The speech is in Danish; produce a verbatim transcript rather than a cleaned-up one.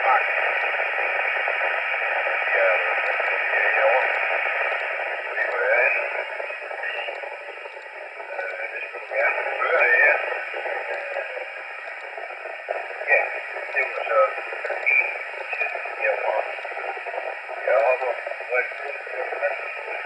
Ja, det var så en, jeg var. Jeg har så rigtig